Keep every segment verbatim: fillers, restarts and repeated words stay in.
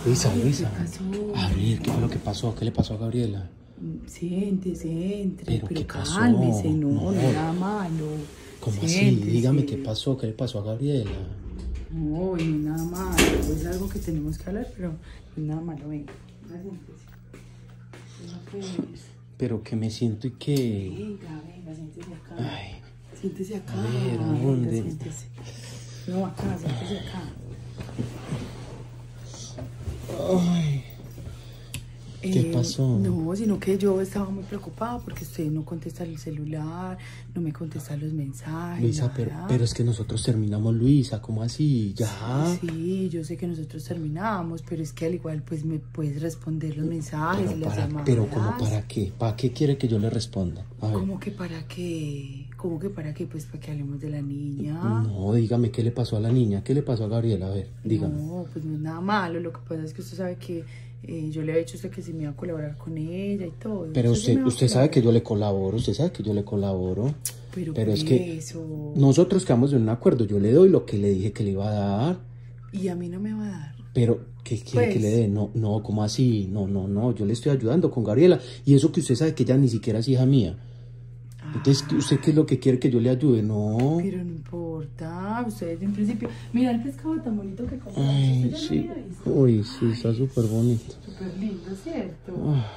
Luisa, Ay, Luisa. ¿qué pasó? A ver, ¿qué fue lo que pasó? ¿Qué le pasó a Gabriela? Siéntese, entre, ¿Pero pero qué pasó? cálmese, no, No. no es nada malo. ¿Cómo así? Siéntese. Dígame qué pasó, qué le pasó a Gabriela. No, no es nada malo, es algo que tenemos que hablar, pero no es nada malo, venga, siéntese. ¿Qué es? Pero que me siento y que... Venga, venga, siéntese acá. Ay. Siéntese acá. A ver, ¿a venga, dónde? siéntese. No, acá, siéntese acá. Ay. ¿Qué Eh, pasó? No, sino que yo estaba muy preocupada porque usted no contesta el celular, no me contesta los mensajes. Luisa, pero, pero es que nosotros terminamos, Luisa, ¿cómo así? ¿Ya? Sí, yo sé que nosotros terminamos, pero es que al igual pues me puedes responder los mensajes Pero, y las para, llamadas. pero ¿cómo para qué? ¿Para qué quiere que yo le responda? A ver. ¿Cómo que para qué? ¿Cómo que para qué? Pues para que hablemos de la niña. No, dígame, ¿qué le pasó a la niña? ¿Qué le pasó a Gabriela? A ver, dígame. No, pues no es nada malo, lo que pasa es que usted sabe que eh, yo le he dicho a usted que si me iba a colaborar con ella y todo. Pero sí usted, me va a usted sabe que colaborar. yo le colaboro, usted sabe que yo le colaboro. Pero, Pero por es que eso. nosotros quedamos en un acuerdo. Yo le doy lo que le dije que le iba a dar. Y a mí no me va a dar. Pero, ¿qué quiere Pues. que le dé? No, no, ¿cómo así? No, no, no, yo le estoy ayudando con Gabriela. Y eso que usted sabe que ella ni siquiera es hija mía. Entonces, ¿usted qué es lo que quiere que yo le ayude? No. Pero no importa, ustedes en principio. Mira el pescado tan bonito que compramos. Ay, ¿Usted ya lo sí. había visto? Uy, sí, está súper bonito. Súper lindo, ¿cierto? Ah.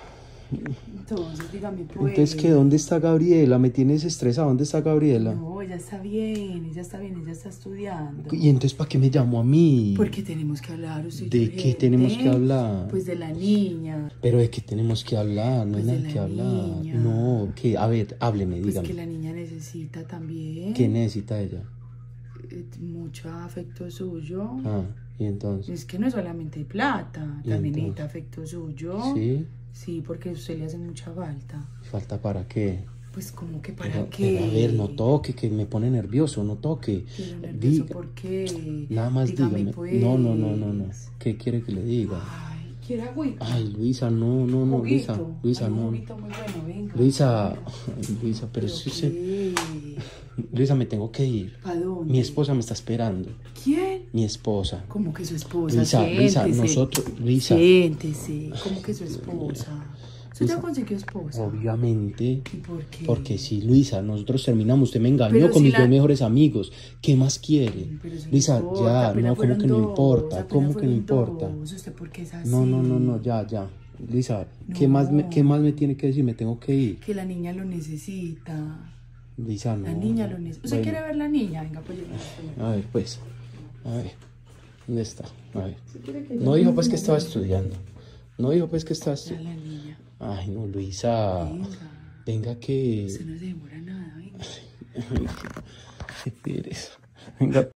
Entonces, dígame, pues. Entonces, ¿qué? ¿Dónde está Gabriela? ¿Me tienes estresada? ¿Dónde está Gabriela? No, ella está bien, ella está bien, ella está estudiando. ¿Y entonces para qué me llamó a mí? Porque tenemos que hablar, usted y ¿De yo, qué gente. tenemos que hablar? Pues de la niña. Pero ¿de qué tenemos que hablar? No Pues hay de nada la que hablar. niña. No, que, a ver, hábleme, Pues dígame. que la niña necesita también. ¿Qué necesita ella? eh, Mucho afecto suyo. Ah, y entonces. Es que no es solamente plata, ¿Y también entonces? necesita afecto suyo. ¿Sí? Sí, porque a usted le hace mucha falta. ¿Falta para qué? Pues como que para Pero, qué. pero a ver, no toque, que me pone nervioso, no toque. Pero nervioso, Diga- ¿por qué? Nada más Dígame, dígame. pues. No, no, no, no, no. ¿Qué quiere que le diga? Ay, ¿quiere agüita? Ay, Luisa, no, no, no, Luisa, Juguito. Luisa, Hay un no. juguito muy bueno, venga. Luisa, ay, Luisa, pero ¿Pero sí sé. qué? Luisa, me tengo que ir. ¿Pa dónde? Mi esposa me está esperando. ¿Quién? Mi esposa. ¿Cómo que su esposa? Luisa, Luisa, Siéntese. nosotros, Luisa. Siéntese. ¿Cómo que su esposa? ¿Usted ya Luisa, consiguió esposa? Obviamente. ¿Y por qué? Porque si, Luisa, nosotros terminamos, usted me engañó Pero con si mis la- dos mejores amigos. ¿Qué más quiere? Pero eso no Luisa, importa, ya, apenas no, ¿cómo fueron que no dos, importa? apenas ¿Cómo que no fueron importa? dos. ¿Usted por qué es así? No, no, no, no, ya, ya. Lisa, ¿qué, No. más me, ¿qué más me tiene que decir? Me tengo que ir. Que la niña lo necesita. Lisa, no. La niña lo necesita. ¿Usted Bueno, quiere ver la niña? Venga, pues yo a ver, pues. A ver. ¿Dónde está? A ver. quiere que yo No dijo vea pues la que estaba niña? estudiando. No dijo pues que estaba Ya estudiando. la niña. Ay, no, Luisa. Venga. Venga que... Usted no se demora nada, venga. Ay, qué, qué pereza. Venga.